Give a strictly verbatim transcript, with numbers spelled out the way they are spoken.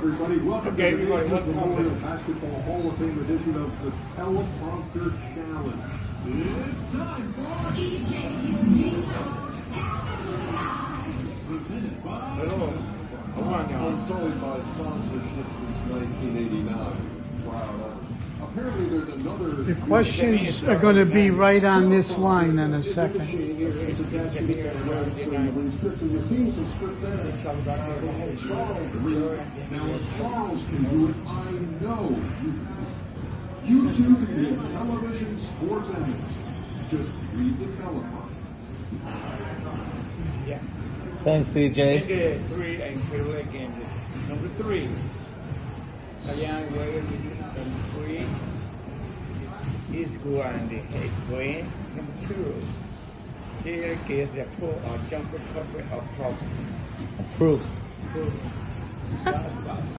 everybody. Welcome Okay, to the everybody, Naismith welcome. Memorial Basketball Hall of Fame edition of the Teleprompter Challenge. It's time for E J's Bingo Presented by Hello. Unsullied by sponsorship since nineteen eighty-nine. Wow. Apparently there's another... The questions are going to be right on this line in a second. It's attached to the scripts, and you're seeing some script there. Charles read. Now, if Charles can do it, I know you can do it. You too can be a television sports analyst. Just read the teleprompter. Yeah. Thanks, C J. Okay, three and kill again. Number three. A young girl is number three. Is going the head going. Number two. Here is the pull or jumper cover of problems. Proofs. Proofs.